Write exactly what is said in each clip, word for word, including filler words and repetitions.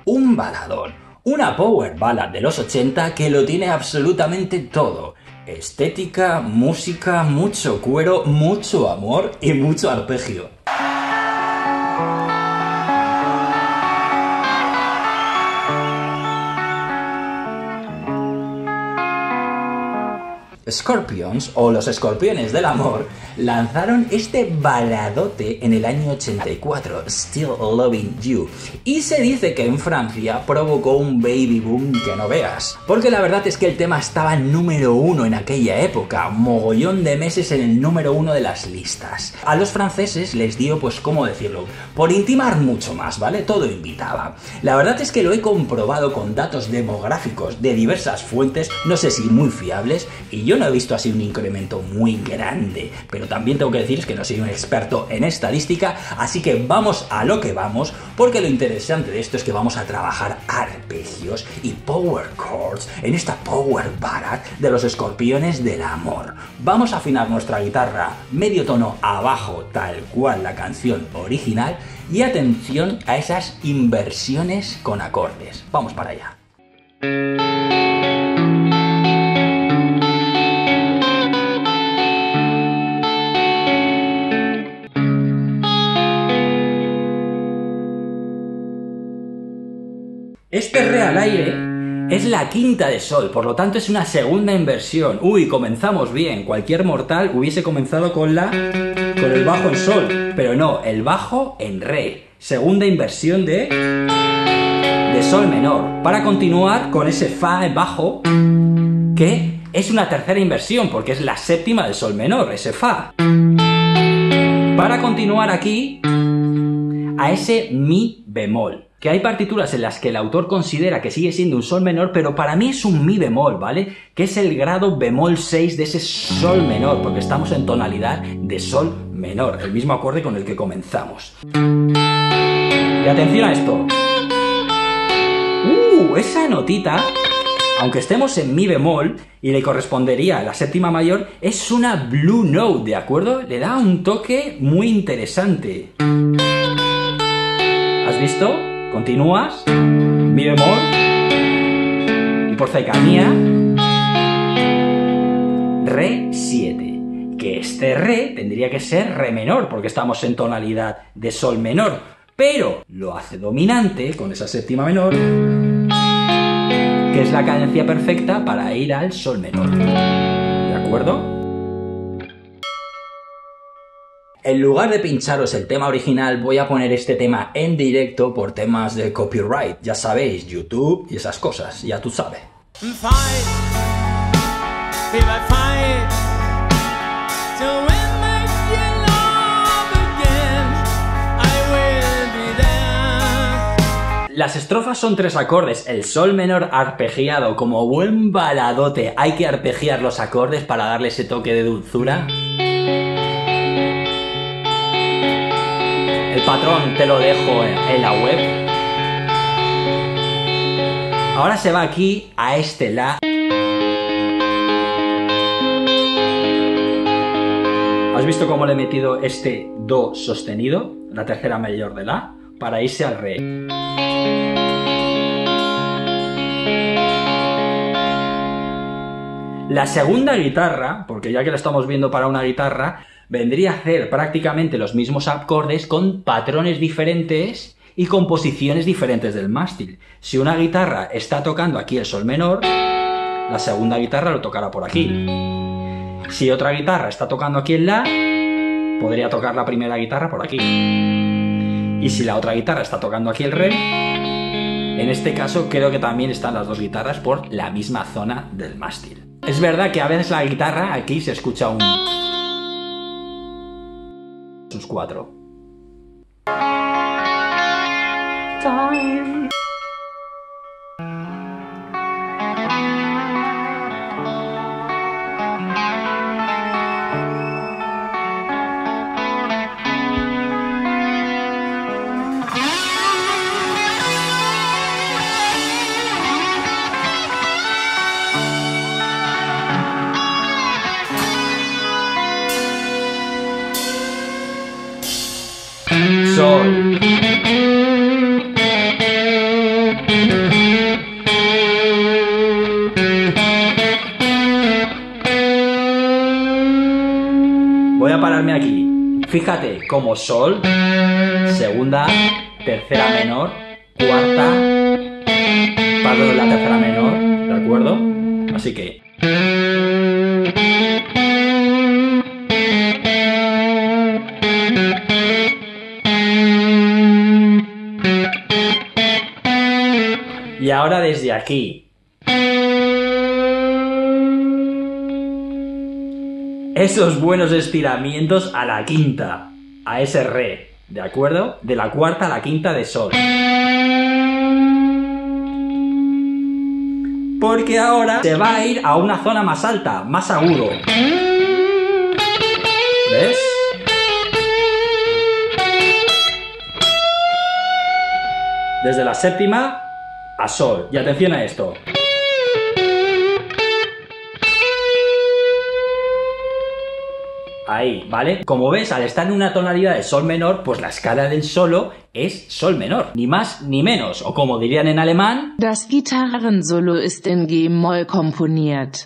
un baladón, una power ballad de los ochenta que lo tiene absolutamente todo. Estética, música, mucho cuero, mucho amor y mucho arpegio. Scorpions, o los Escorpiones del Amor, lanzaron este baladote en el año ochenta y cuatro, Still Loving You, y se dice que en Francia provocó un baby boom que no veas, porque la verdad es que el tema estaba número uno en aquella época, mogollón de meses en el número uno de las listas. A los franceses les dio, pues, ¿cómo decirlo?, por intimar mucho más, ¿vale? Todo invitaba. La verdad es que lo he comprobado con datos demográficos de diversas fuentes, no sé si muy fiables, y yo no he visto así un incremento muy grande, pero también tengo que decir que no soy un experto en estadística, así que vamos a lo que vamos, porque lo interesante de esto es que vamos a trabajar arpegios y power chords en esta power ballad de los Escorpiones del Amor. Vamos a afinar nuestra guitarra medio tono abajo, tal cual la canción original, y atención a esas inversiones con acordes. Vamos para allá. Este re al aire es la quinta de sol, por lo tanto es una segunda inversión. Uy, comenzamos bien. Cualquier mortal hubiese comenzado con la con el bajo en sol, pero no, el bajo en re. Segunda inversión de de sol menor, para continuar con ese fa en bajo, que es una tercera inversión, porque es la séptima de sol menor, ese fa. Para continuar aquí a ese mi bemol, que hay partituras en las que el autor considera que sigue siendo un sol menor, pero para mí es un mi bemol, ¿vale? Que es el grado bemol seis de ese sol menor, porque estamos en tonalidad de sol menor, el mismo acorde con el que comenzamos. Y atención a esto. ¡Uh! Esa notita, aunque estemos en mi bemol y le correspondería a la séptima mayor, es una blue note, ¿de acuerdo? Le da un toque muy interesante. ¿Has visto? Continúas, mi bemol, y por cercanía, re siete, que este re tendría que ser re menor, porque estamos en tonalidad de sol menor, pero lo hace dominante con esa séptima menor, que es la cadencia perfecta para ir al sol menor, ¿de acuerdo? En lugar de pincharos el tema original, voy a poner este tema en directo por temas de copyright. Ya sabéis, YouTube y esas cosas, ya tú sabes. Las estrofas son tres acordes, el sol menor arpegiado, como buen baladote. Hay que arpegiar los acordes para darle ese toque de dulzura. El patrón te lo dejo en la web. Ahora se va aquí a este la. ¿Has visto cómo le he metido este do sostenido, la tercera mayor de la, para irse al re? La segunda guitarra, porque ya que lo estamos viendo para una guitarra, vendría a hacer prácticamente los mismos acordes con patrones diferentes y composiciones diferentes del mástil. Si una guitarra está tocando aquí el sol menor, la segunda guitarra lo tocará por aquí. Si otra guitarra está tocando aquí el la, podría tocar la primera guitarra por aquí. Y si la otra guitarra está tocando aquí el re, en este caso creo que también están las dos guitarras por la misma zona del mástil. Es verdad que a veces la guitarra aquí se escucha un... sus cuatro. Time. Sol. Voy a pararme aquí. Fíjate, como sol, segunda, tercera menor, cuarta, paro de la tercera menor, ¿de acuerdo? Así que... Y ahora desde aquí. Esos buenos estiramientos a la quinta, a ese re, ¿de acuerdo? De la cuarta a la quinta de sol. Porque ahora se va a ir a una zona más alta, más agudo. ¿Ves? Desde la séptima a sol. Y atención a esto. Ahí, ¿vale? Como ves, al estar en una tonalidad de sol menor, pues la escala del solo es sol menor. Ni más ni menos. O como dirían en alemán... Das Gitarrensolo ist in G-Moll komponiert.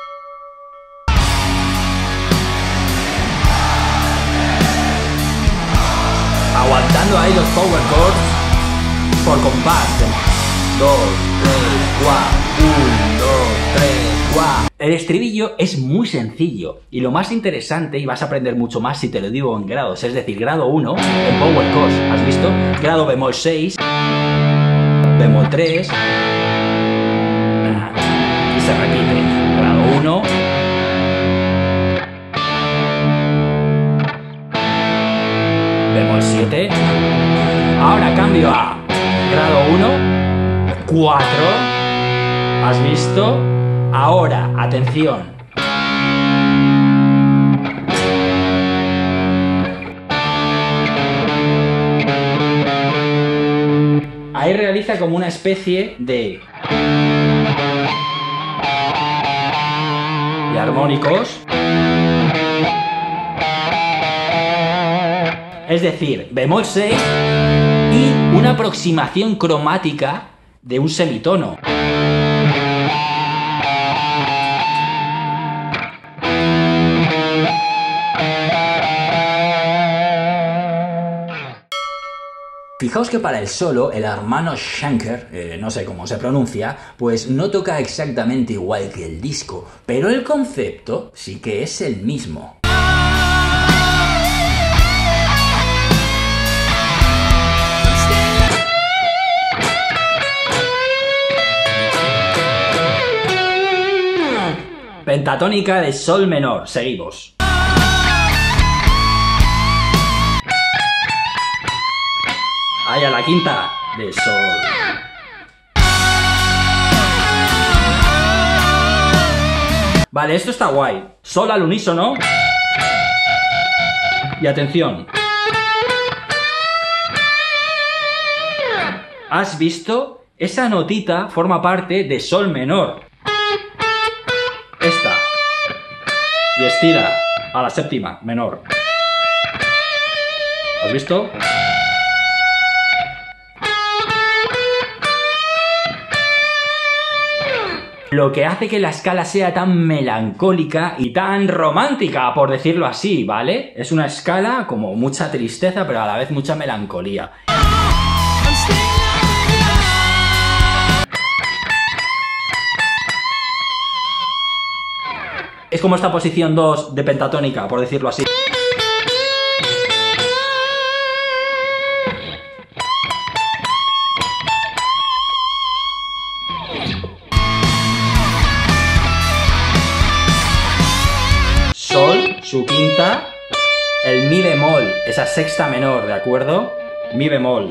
Aguantando ahí los power chords por compás. dos, tres, cuatro, uno, dos, tres, cuatro. El estribillo es muy sencillo y lo más interesante, y vas a aprender mucho más si te lo digo en grados, es decir, grado uno en power chords, ¿has visto? Grado bemol seis, bemol tres, y se repite, grado uno, bemol siete, ahora cambio a grado uno, cuatro, ¿has visto? Ahora, atención. Ahí realiza como una especie de... de armónicos. Es decir, bemol seis y una aproximación cromática de un semitono. Fijaos que para el solo, el hermano Schenker, eh, no sé cómo se pronuncia, pues no toca exactamente igual que el disco, pero el concepto sí que es el mismo. Pentatónica de sol menor, seguimos. Ahí a la quinta de sol. Vale, esto está guay. Sol al unísono. Y atención. ¿Has visto? Esa notita forma parte de sol menor. Esta. Y estira a la séptima, menor. ¿Has visto? Lo que hace que la escala sea tan melancólica y tan romántica, por decirlo así, ¿vale? Es una escala como mucha tristeza, pero a la vez mucha melancolía. Es como esta posición dos de pentatónica, por decirlo así. Sol, su quinta, el mi bemol, esa sexta menor, ¿de acuerdo? Mi bemol.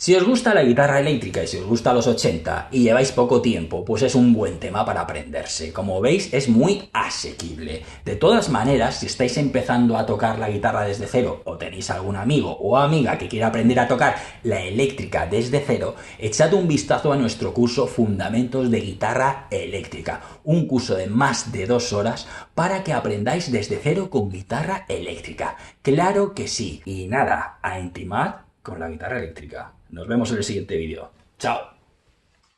Si os gusta la guitarra eléctrica y si os gusta los ochenta y lleváis poco tiempo, pues es un buen tema para aprenderse. Como veis, es muy asequible. De todas maneras, si estáis empezando a tocar la guitarra desde cero o tenéis algún amigo o amiga que quiera aprender a tocar la eléctrica desde cero, echad un vistazo a nuestro curso Fundamentos de Guitarra Eléctrica, un curso de más de dos horas para que aprendáis desde cero con guitarra eléctrica. ¡Claro que sí! Y nada, a intimar con la guitarra eléctrica. Nos vemos en el siguiente vídeo. ¡Chao!